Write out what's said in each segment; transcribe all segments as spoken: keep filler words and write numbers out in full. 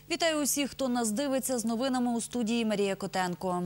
Вітаю усіх, хто нас дивиться, з новинами у студії Марія Котенко.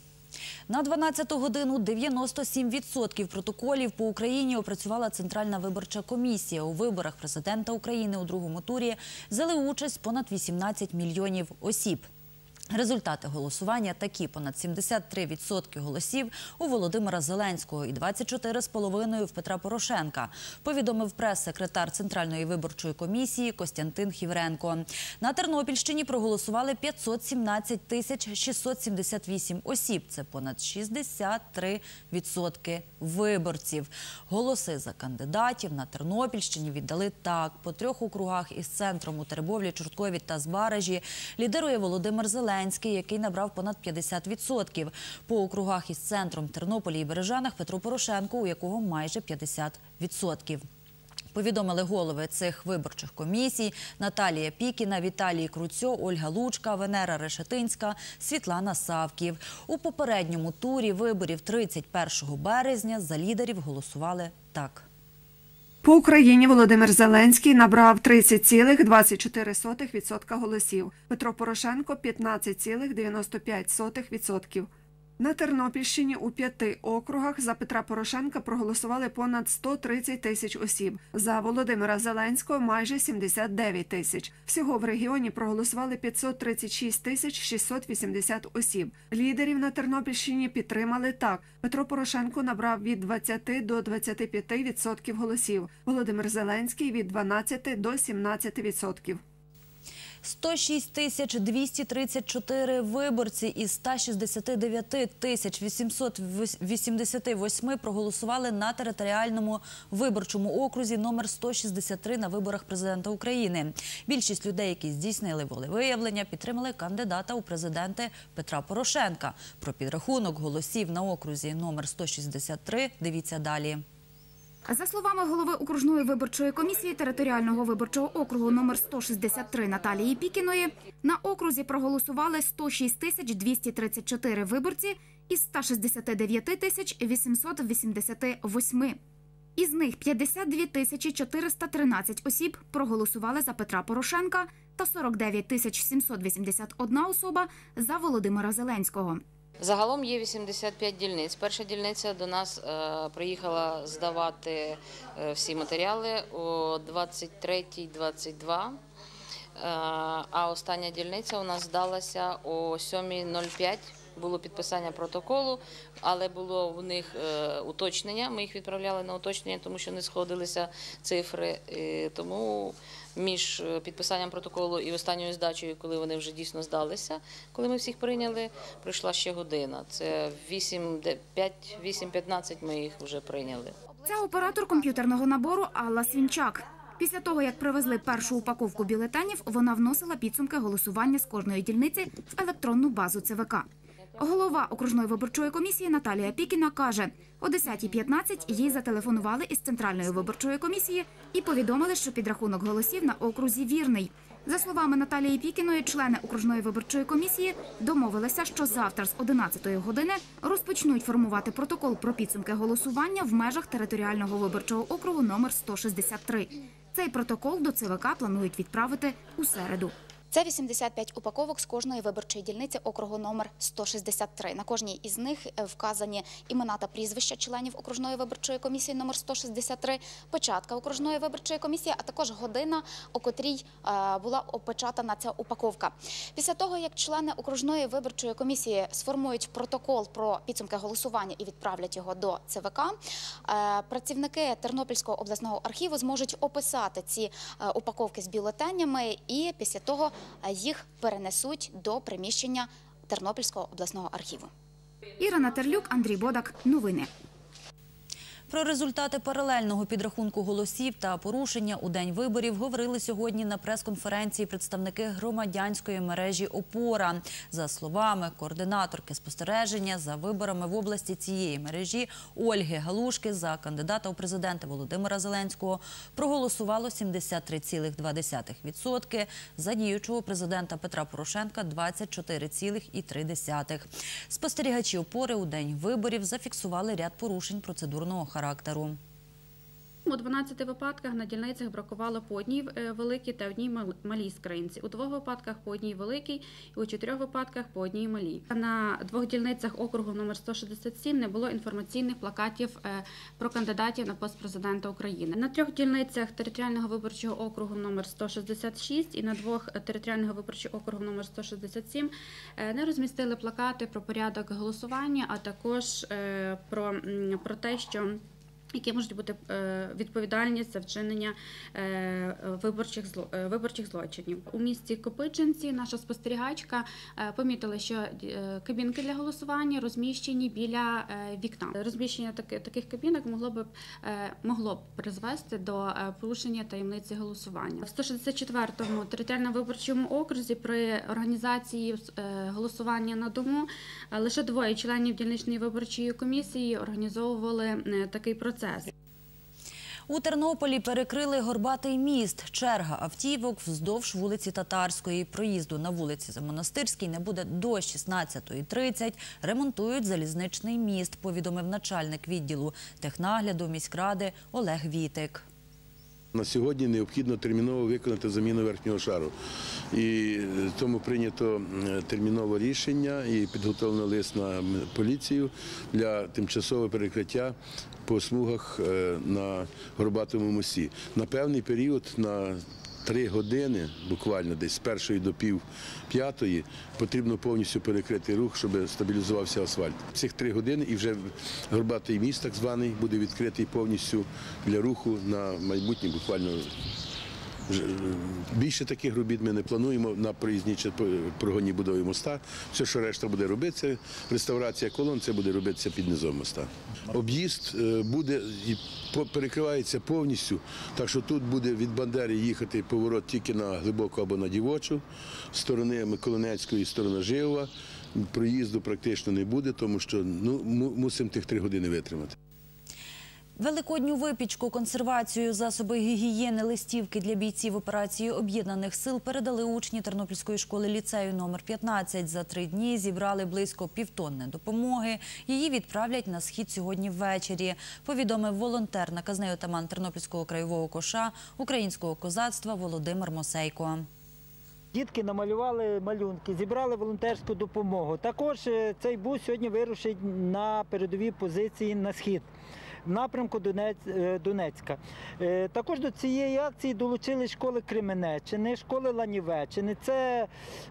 На дванадцяту годину дев'яносто сім відсотків протоколів по Україні опрацювала Центральна виборча комісія. У виборах президента України у другому турі взяли участь понад вісімнадцять мільйонів осіб. Результати голосування такі: понад сімдесят три відсотки голосів у Володимира Зеленського і двадцять чотири цілих п'ять десятих в Петра Порошенка, повідомив прес-секретар Центральної виборчої комісії Костянтин Хівренко. На Тернопільщині проголосували п'ятсот сімнадцять тисяч шістсот сімдесят вісім осіб. Це понад шістдесят три відсотки виборців. Голоси за кандидатів на Тернопільщині віддали так. По трьох округах із центром у Теребовлі, Чорткові та Збаражі лідирує Володимир Зеленський, який набрав понад п'ятдесят відсотків. По округах із центром Тернополі і Бережанах Петро Порошенко, у якого майже п'ятдесят відсотків. Повідомили голови цих виборчих комісій Наталія Пікіна, Віталій Круцьо, Ольга Лучка, Венера Решетинська, Світлана Савків. У попередньому турі виборів тридцять першого березня за лідерів голосували так. По Україні Володимир Зеленський набрав тридцять цілих двадцять чотири сотих відсотка голосів, Петро Порошенко – п'ятнадцять цілих дев'яносто п'ять сотих відсотка. На Тернопільщині у п'яти округах за Петра Порошенка проголосували понад сто тридцять тисяч осіб, за Володимира Зеленського – майже сімдесят дев'ять тисяч. Всього в регіоні проголосували п'ятсот тридцять шість тисяч шістсот вісімдесят осіб. Лідерів на Тернопільщині підтримали так. Петро Порошенко набрав від двадцяти до двадцяти п'яти відсотків голосів, Володимир Зеленський – від дванадцяти до сімнадцяти відсотків. сто шість тисяч двісті тридцять чотири виборці із ста шістдесяти дев'яти тисяч вісімсот вісімдесяти восьми проголосували на територіальному виборчому окрузі номер сто шістдесят три на виборах президента України. Більшість людей, які здійснили волевиявлення, підтримали кандидата у президенти Петра Порошенка. Про підрахунок голосів на окрузі номер сто шістдесят три дивіться далі. За словами голови окружної виборчої комісії територіального виборчого округу номер сто шістдесят три Наталії Пікіної, на окрузі проголосували сто шість тисяч двісті тридцять чотири виборці із ста шістдесяти дев'яти тисяч вісімсот вісімдесяти восьми. Із них п'ятдесят дві тисячі чотириста тринадцять осіб проголосували за Петра Порошенка та сорок дев'ять тисяч сімсот вісімдесят одна особа за Володимира Зеленського. Загалом є вісімдесят п'ять дільниць. Перша дільниця до нас е, приїхала здавати е, всі матеріали о двадцять третій двадцять два, е, а остання дільниця у нас здалася о сьомій нуль п'ять. Було підписання протоколу, але було в них е, уточнення. Ми їх відправляли на уточнення, тому що не сходилися цифри. І тому між підписанням протоколу і останньою здачею, коли вони вже дійсно здалися, коли ми всіх прийняли, пройшла ще година. Це вісім п'ятнадцять ми їх вже прийняли. Це оператор комп'ютерного набору Алла Свінчак. Після того, як привезли першу упаковку бюлетенів, вона вносила підсумки голосування з кожної дільниці в електронну базу ЦВК. Голова окружної виборчої комісії Наталія Пікіна каже, о десятій п'ятнадцять їй зателефонували із Центральної виборчої комісії і повідомили, що підрахунок голосів на окрузі вірний. За словами Наталії Пікіної, члени окружної виборчої комісії домовилися, що завтра з одинадцятої години розпочнуть формувати протокол про підсумки голосування в межах територіального виборчого округу номер сто шістдесят три. Цей протокол до ЦВК планують відправити у середу. Це вісімдесят п'ять упаковок з кожної виборчої дільниці округу номер сто шістдесят три. На кожній із них вказані імена та прізвища членів окружної виборчої комісії номер сто шістдесят три, печатка окружної виборчої комісії, а також година, о котрій була опечатана ця упаковка. Після того, як члени окружної виборчої комісії сформують протокол про підсумки голосування і відправлять його до ЦВК, працівники Тернопільського обласного архіву зможуть описати ці упаковки з бюлетенями і після того їх перенесуть до приміщення Тернопільського обласного архіву. Ірина Терлюк, Андрій Бодак. Новини. Про результати паралельного підрахунку голосів та порушення у день виборів говорили сьогодні на прес-конференції представники громадянської мережі «Опора». За словами координаторки спостереження за виборами в області цієї мережі Ольги Галушки, за кандидата у президенти Володимира Зеленського проголосувало сімдесят три цілих два десятих відсотка, за діючого президента Петра Порошенка – двадцять чотири цілих три десятих. Спостерігачі «Опори» у день виборів зафіксували ряд порушень процедурного характеру. У дванадцяти випадках на дільницях бракувало по одній великій та одній малій скринці. У двох випадках по одній великій і у чотирьох випадках по одній малій. На двох дільницях округу номер сто шістдесят сім не було інформаційних плакатів про кандидатів на пост президента України. На трьох дільницях територіального виборчого округу номер сто шістдесят шість і на двох територіального виборчого округу номер сто шістдесят сім не розмістили плакати про порядок голосування, а також про, про те, що які можуть бути відповідальність за вчинення виборчих, виборчих злочинів. У місті Копичинці наша спостерігачка помітила, що кабінки для голосування розміщені біля вікна. Розміщення таких кабінок могло б, могло б призвести до порушення таємниці голосування. В сто шістдесят четвертому територіальному виборчому окрузі при організації голосування на дому лише двоє членів дільничної виборчої комісії організовували такий процес. У Тернополі перекрили Горбатий міст. Черга автівок вздовж вулиці Татарської. Проїзду на вулиці Замонастирській не буде до шістнадцятої тридцять. Ремонтують залізничний міст, повідомив начальник відділу технагляду міськради Олег Вітик. На сьогодні необхідно терміново виконати заміну верхнього шару. І тому прийнято термінове рішення і підготовлено лист на поліцію для тимчасового перекриття по смугах на Горбатому мості. На певний період, на три години, буквально десь з першої до пів п'ятої, потрібно повністю перекрити рух, щоб стабілізувався асфальт. Цих три години і вже Горбатий міст, так званий, буде відкритий повністю для руху на майбутнє, буквально. Більше таких робіт ми не плануємо на проїзній прогонній будові моста. Все, що решта буде робитися, реставрація колон, це буде робитися під низом моста. Об'їзд буде і перекривається повністю, так що тут буде від Бандери їхати поворот тільки на Глибоку або на Дівочу, сторони Миколинецької, сторона Жигова. Проїзду практично не буде, тому що ну, мусимо тих три години витримати. Великодню випічку, консервацію, засоби гігієни, листівки для бійців операції Об'єднаних сил передали учні Тернопільської школи-ліцею номер п'ятнадцять. За три дні зібрали близько півтонни допомоги. Її відправлять на схід сьогодні ввечері, повідомив волонтер, наказний отаман Тернопільського краєвого коша українського козацтва Володимир Мосейко. Дітки намалювали малюнки, зібрали волонтерську допомогу. Також цей бус сьогодні вирушить на передові позиції на схід, в напрямку Донецька. Також до цієї акції долучили школи Кременеччини, школи Ланівеччини. Це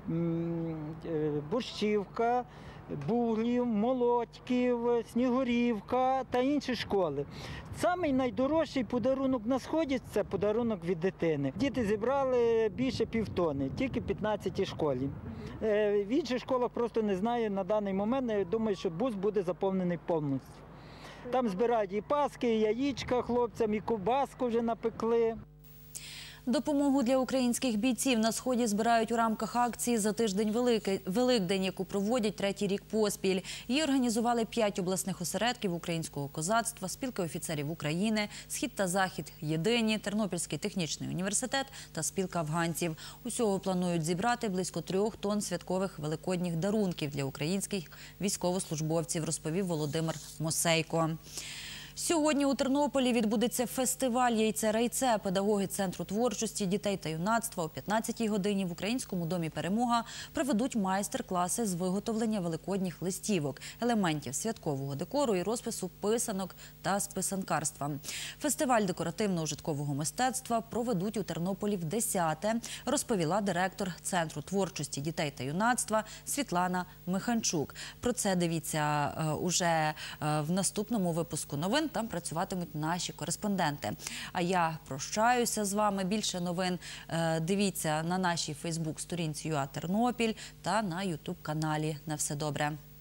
Борщівка, Буглів, Молодьків, Снігурівка та інші школи. Самий найдорожчий подарунок на сході – це подарунок від дитини. Діти зібрали більше півтони, тільки в п'ятнадцятій школі. В інших школах просто не знаю на даний момент, я думаю, що бус буде заповнений повністю. Там збирають і паски, і яєчка хлопцям, і ковбаску вже напекли. Допомогу для українських бійців на Сході збирають у рамках акції «За тиждень Великдень», яку проводять третій рік поспіль. Її організували п'ять обласних осередків українського козацтва, спілки офіцерів України, «Схід та Захід єдині», Тернопільський технічний університет та спілка афганців. Усього планують зібрати близько трьох тонн святкових великодніх дарунків для українських військовослужбовців, розповів Володимир Мосейко. Сьогодні у Тернополі відбудеться фестиваль «Яйце-райце». Педагоги Центру творчості дітей та юнацтва о п'ятнадцятій годині в Українському домі «Перемога» проведуть майстер-класи з виготовлення великодніх листівок, елементів святкового декору і розпису писанок та з писанкарства. Фестиваль декоративно-ужиткового мистецтва проведуть у Тернополі в десяте, розповіла директор Центру творчості дітей та юнацтва Світлана Миханчук. Про це дивіться уже в наступному випуску новин. Там працюватимуть наші кореспонденти. А я прощаюся з вами. Більше новин дивіться на нашій фейсбук-сторінці ЮА Тернопіль та на ютуб-каналі. На все добре.